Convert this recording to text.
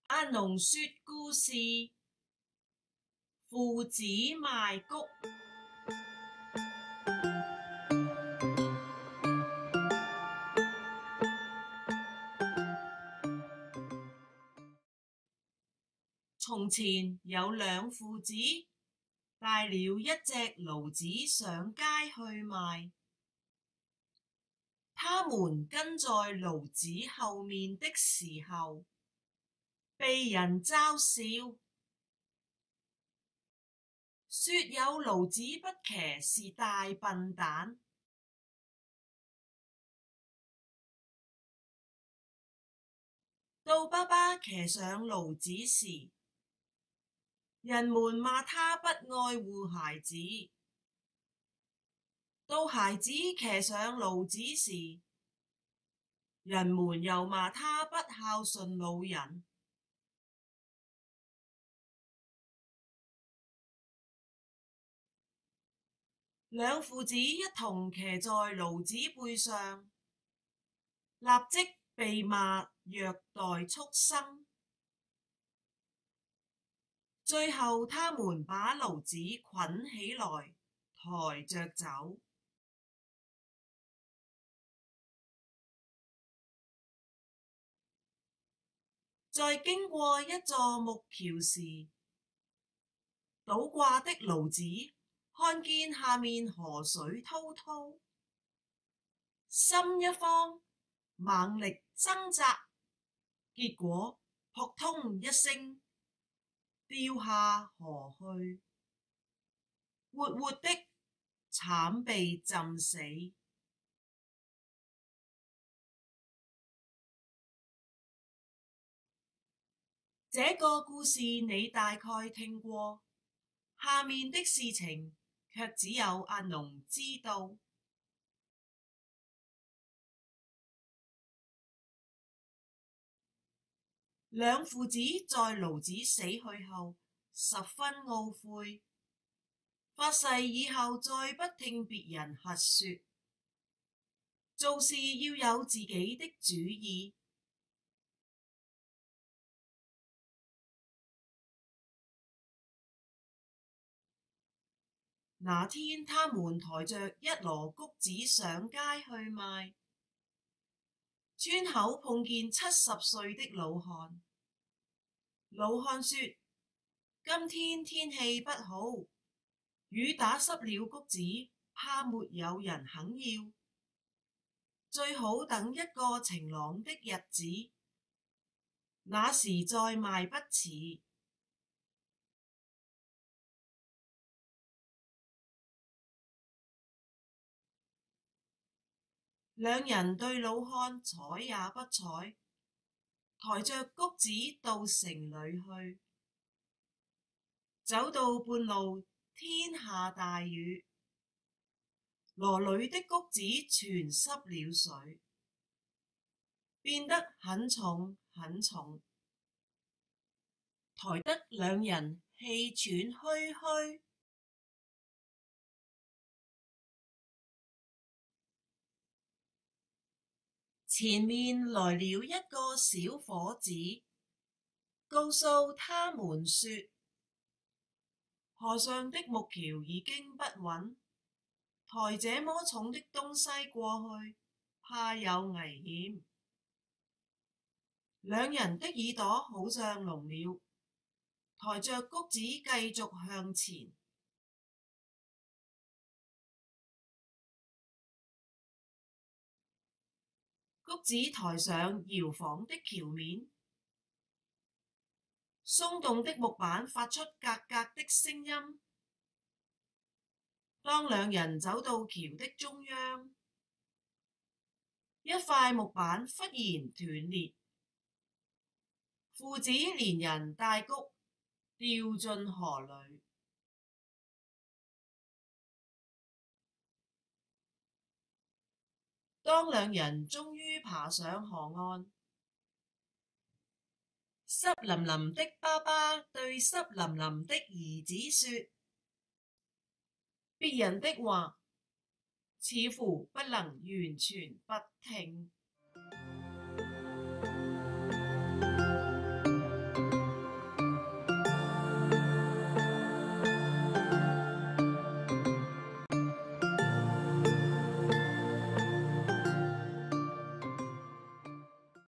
阿農說故事：父子賣穀。從前有兩父子，帶了一隻驢子上街去賣。他們跟在驢子後面的時候，被人嘲笑，說有驢子不騎是大笨蛋。到爸爸騎上驢子時，人們罵他不愛護孩子；到孩子騎上驢子時，人們又罵他不孝順老人。兩父子一同騎在驢子背上，立即被罵虐待畜生。最後他們把驢子捆起來，抬着走。在經過一座木橋時，倒掛的驢子看見下面河水滔滔，心一慌，猛力掙扎，結果撲通一聲掉下河去，活活的慘被浸死。這個故事你大概聽過，下面的事情卻只有阿農知道。兩父子在驢子死去後十分懊悔，發誓以後再不聽別人瞎說，做事要有自己的主意。那天他們抬着一籮穀子上街去賣，村口碰見70歲的老漢。老漢說：今天天氣不好，雨打濕了穀子，怕沒有人肯要，最好等一個晴朗的日子，那時再賣不遲。兩人對老漢睬也不睬，抬着穀子到城裏去。走到半路，天下大雨，籮裏的穀子全濕了水，變得很重很重，抬得兩人氣喘吁吁。前面來了一個小伙子，告訴他們說，河上的木橋已經不穩，抬這麼重的東西過去，怕有危險。兩人的耳朵好像聾了，抬着穀子繼續向前。穀子抬上搖晃的橋面，鬆動的木板發出咯咯的聲音。當兩人走到橋的中央，一塊木板忽然斷裂，父子連人帶穀掉進河裏。當兩人終於爬上河岸，濕淋淋的爸爸對濕淋淋的兒子說：別人的話似乎不能完全不聽。